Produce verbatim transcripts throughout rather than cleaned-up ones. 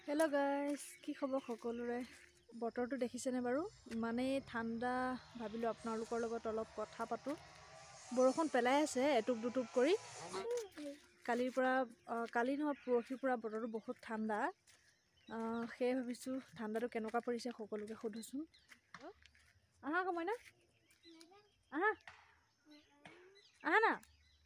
Hello guys, কি খবৰ সকলোৰে বতৰটো দেখিছেনে বাৰু ইমানেই ঠাণ্ডা ভাবিলো আপোনালোকৰ লগত অলপ কথা পাতো বৰষুণ পেলাই আছে এটুপ দুটুপ কৰি কালিৰ পৰা কালি নহয় পৰহিৰ পৰা বতৰটো বহুত ঠাণ্ডা সেই ভাবিছো ঠাণ্ডাটো কেনেকুৱা পৰিছে সকলোকে সুধিছো আহা কমইনা আহা আহা না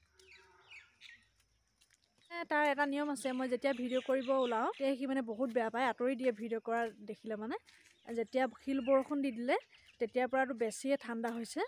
তাৰ এটা নিয়ম আছে মই যেতিয়া ভিডিও কৰিব ওলাও তে কি মানে বহুত বেয়া পায় আতৰি দিয়ে ভিডিও কৰা দেখিলে মানে যেতিয়া শিল বৰষুণ দি দিলে তেতিয়াৰ পৰাটো বেছিয়ে ঠাণ্ডা হৈছে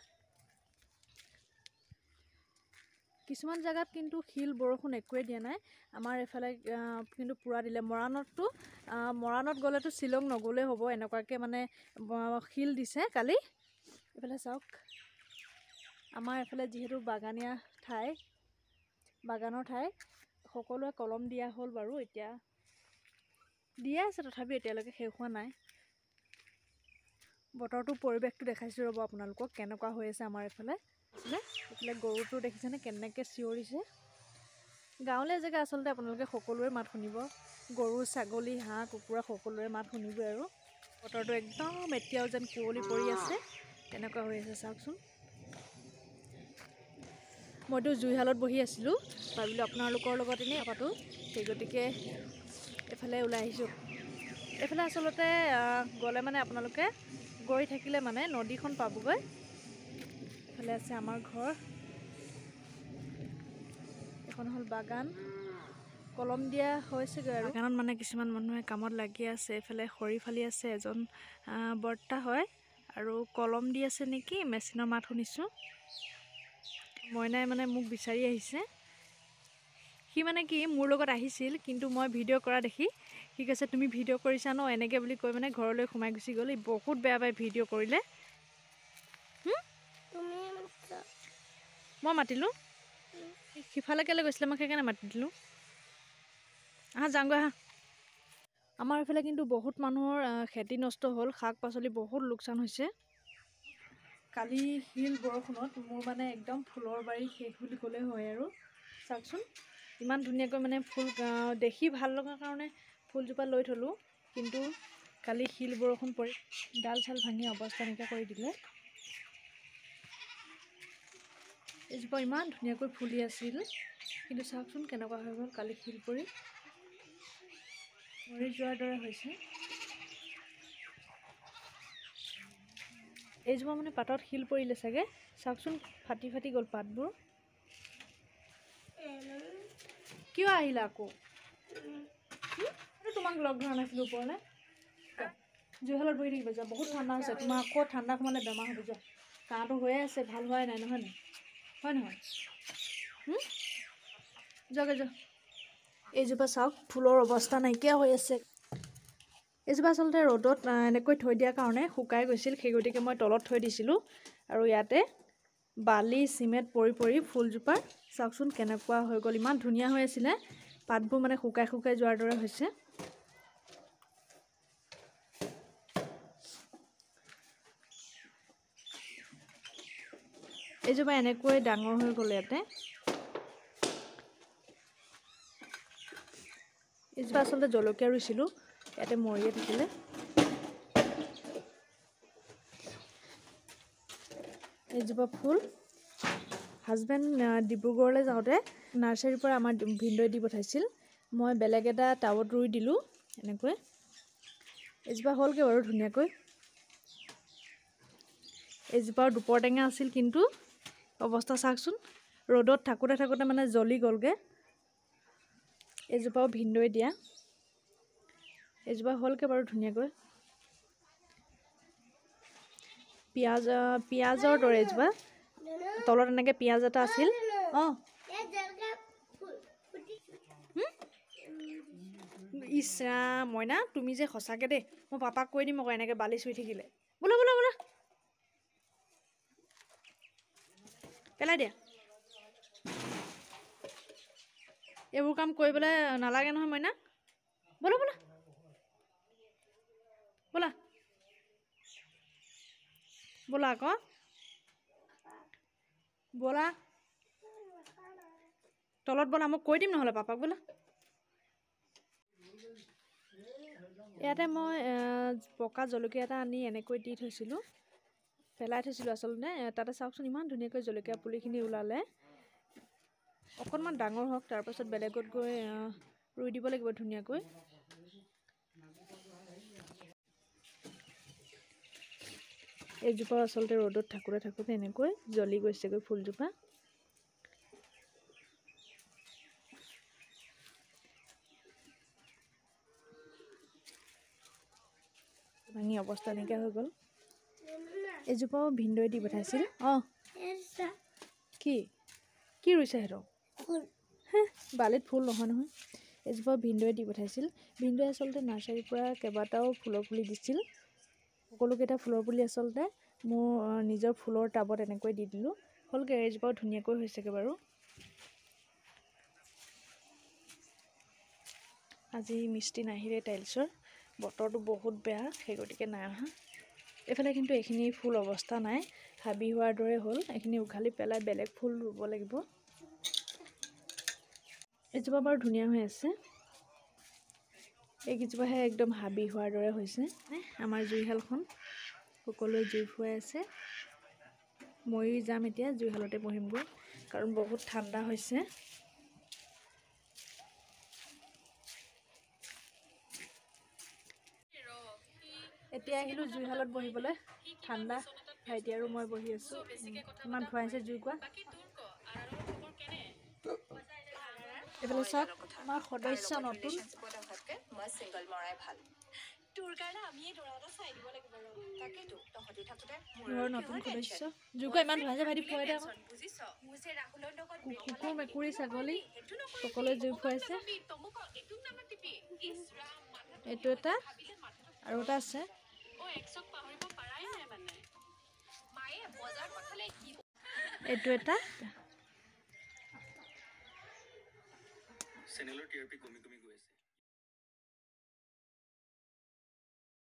কিছুমান জায়গাত কিন্তু শিল বৰষুণ একোৱে দিয়া নাই আমাৰ এফালে কিন্তু পুৰা দিলে মৰাণতটো মৰাণত গলেতো শিলং নগলে হ'ব এনেকুৱাকে মানে শিল দিছে কালি এফালে চাওক আমাৰ এফালে যিহেতু বাগানীয়া ঠাই বাগানৰ ঠাই সকলোৱে কলম দিয়া হ'ল বাৰু এতিয়া দিয়া আছে তথাপি এতিয়ালৈকে শেষ হোৱা নাই বতৰটো পৰিৱেশটো দেখাইছো ৰব আপোনালোকক কেনেকুৱা হৈ আছে আমাৰ এফালে এফালে গৰুটো দেখিছেনে কেনেকৈ চিঞৰিছে গাঁৱলীয়া জেগা আচলতে আপোনালোকে সকলোৰে মাত শুনিব গৰু ছাগলী হাঁহ কুকুৰা সকলোৰে মাত শুনিবই আৰু বতৰটো একদম এতিয়াও যেন কুঁৱলী পৰি আছে তেনেকুৱা হৈ আছে চাওকচোন মইতো জুইহালত বহি আছিলোঁ ভাবিলোঁ আপোনালোকৰ লগত এনেই পাতো সেই গতিকে এফালে ওলাই আহিছোঁ এফালে আচলতে গ'লে মানে আপোনালোকে গৈ থাকিলে মানে নদীখন পাবগৈ এফালে আছে আমাৰ ঘৰ এখন হ'ল বাগান কলম দিয়া হৈছেগৈ আৰু বাগানত মানে কিছুমান মানুহে কামত লাগি আছে এফালে খৰি ফালি আছে এজন বৰ্তা হয় আৰু কলম দি আছে নেকি মেচিনৰ মাত শুনিছোঁ মইনাই মানে মোক বিচাৰি আহিছে সি মানে কি মোৰ লগত আহিছিল কিন্তু মই ভিডিঅ' কৰা দেখি সি কৈছে তুমি ভিডিঅ' কৰিছা ন এনেকৈ বুলি কৈ মানে ঘৰলৈ সোমাই গুচি গ'ল বহুত বেয়া পায় ভিডিঅ' কৰিলে মই মাতিলোঁ সিফালে কেলৈ গৈছিলে মই সেইকাৰণে মাতি দিলোঁ আহা যাওঁগৈ আহা আমাৰ এইফালে কিন্তু বহুত মানুহৰ খেতি নষ্ট হ'ল শাক পাচলি বহুত লোকচান হৈছে কালি শিল বৰষুণত মোৰ মানে একদম ফুলৰ বাৰী শেষ বুলি ক'লে হয় আৰু চাওকচোন ইমান ধুনীয়াকৈ মানে ফুল দেখি ভাল লগাৰ কাৰণে ফুলজোপা লৈ থলোঁ কিন্তু কালি শিল বৰষুণ পৰি ডাল চাল ভাঙি অৱস্থা নাইকিয়া কৰি দিলে এইজোপা ইমান ধুনীয়াকৈ ফুলি আছিল কিন্তু চাওকচোন কেনেকুৱা হৈ গ'ল কালি শিল পৰি মৰি যোৱাৰ দৰে হৈছে এইজোপা মানে পাতত শিল পৰিলে চাগে চাওকচোন ফাটি ফাটি গ'ল পাতবোৰ কিয় আহিলা আকৌ তোমাক লগ ধৰা নাছিলোঁ ওপৰলৈ জুইহালত বহি থাকিব যোৱা বহুত ঠাণ্ডা হৈছে তোমাৰ আকৌ ঠাণ্ডা সোমালে বেমাৰ হ'ব যোৱা কাহটো হৈয়ে আছে ভাল হোৱাই নাই নহয় নাই হয় নহয় যোৱাগৈ যোৱা এইজোপা চাওক ফুলৰ অৱস্থা নাইকিয়া হৈ আছে এইজোপা আচলতে ৰ'দত এনেকৈ থৈ দিয়াৰ কাৰণে শুকাই গৈছিল সেই গতিকে মই তলত থৈ দিছিলোঁ আৰু ইয়াতে বালি চিমেণ্ট পৰি পৰি ফুলজোপা চাওকচোন কেনেকুৱা হৈ গ'ল ইমান ধুনীয়া হৈ আছিলে পাতবোৰ মানে শুকাই শুকাই যোৱাৰ দৰে হৈছে এইজোপা এনেকৈ ডাঙৰ হৈ গ'ল ইয়াতে এইজোপা আচলতে জলকীয়া ৰুইছিলোঁ ইয়াতে মৰিয়ে থাকিলে এইজোপা ফুল হাজবেণ্ড ডিব্ৰুগড়লৈ যাওঁতে নাৰ্চাৰীৰ পৰা আমাৰ ভিনদৈ দি পঠাইছিল মই বেলেগ এটা টাবত ৰুই দিলোঁ এনেকৈ এইজোপা হ'লগৈ বাৰু ধুনীয়াকৈ এইজোপাৰ দুপৰ টেঙা আছিল কিন্তু অৱস্থা চাওকচোন ৰ'দত থাকোঁতে থাকোঁতে মানে জ্বলি গ'লগৈ এইজোপাও ভিনদৈ দিয়া এইজোপা হ'লগৈ বাৰু ধুনীয়াকৈ পিঁয়াজ পিঁয়াজৰ দৰে এজোপা তলত এনেকৈ পিঁয়াজ এটা আছিল অঁ ইছ ৰাম মইনা তুমি যে সঁচাকৈ দেই মই পাপাক কৈ দিম আকৌ এনেকৈ বালি চুই থাকিলে বোলা বোলা বোলা পেলাই দিয়া এইবোৰ কাম কৰিবলৈ নালাগে নহয় মইনা বোলা বোলা বোলা বোলা আকৌ বোলা তলত বোলা মই কৈ দিম নহ'লে পাপাক বোলা ইয়াতে মই পকা জলকীয়া এটা আনি এনেকৈ দি থৈছিলোঁ, পেলাই থৈছিলোঁ আচলতে। তাতে চাওকচোন ইমান ধুনীয়াকৈ জলকীয়া পুলিখিনি ওলালে। অকণমান ডাঙৰ হওক, তাৰপাছত বেলেগত গৈ ৰুই দিব লাগিব ধুনীয়াকৈ। এইজোপা আচলতে ৰ'দত থাকোঁতে থাকোঁতে এনেকৈ জ্বলি গৈছেগৈ ফুলজোপা। ভাঙি অৱস্থা নাইকিয়া হৈ গ'ল। এজোপাও ভিনদৈ দি পঠাইছিল। অঁ কি কি ৰুইছে সেইটো? হে বালিত ফুল নহয় নহয়। এজোপা ভিনদৈ দি পঠাইছিল। ভিনদৈ আচলতে নাৰ্চাৰীৰ পৰা কেইবাটাও ফুলৰ পুলি দিছিল। সকলোকেইটা ফুলৰ পুলি আচলতে মোৰ নিজৰ ফুলৰ টাবত এনেকৈ দি দিলোঁ। হ'লগৈ, এজোপাও ধুনীয়াকৈ হৈছেগৈ বাৰু। আজি মিস্ত্ৰী নাহিলে টাইলছৰ, বতৰটো বহুত বেয়া, সেই গতিকে নাই অহা। এইফালে কিন্তু এইখিনি ফুল অৱস্থা নাই, হাবি হোৱাৰ দৰে হ'ল। এইখিনি উঘালি পেলাই বেলেগ ফুল ৰুব লাগিব। এজোপা বাৰু ধুনীয়া হৈ আছে, এইকেইজোপাহে একদম হাবি হোৱাৰ দৰে হৈছে। আমাৰ জুইশালখন সকলোৱে জুই ফুৱাই আছে। ময়ো যাম এতিয়া, জুইশালতে বহিমগৈ, কাৰণ বহুত ঠাণ্ডা হৈছে। এতিয়া আহিলোঁ জুইশালত বহিবলৈ, ঠাণ্ডা। ভাইটি আৰু মই বহি আছোঁ। ইমান ধুৱাইছে জুই কোৱা। এইফালে চাওক, আমাৰ সদস্য নতুন। ঘৰৰ নতুন সদস্য জুই কোৱা ইমান ধুৱাইছে, ভাইটি ফুৱাই দে আকৌ। কুকুৰ, মেকুৰী, ছাগলী সকলোৱে জুই ফুৱাইছে। এইটো এটা আৰু এটা আছে। এইটো এটা চেনেলৰ টি আৰ পি কমি কমি গৈ আছে।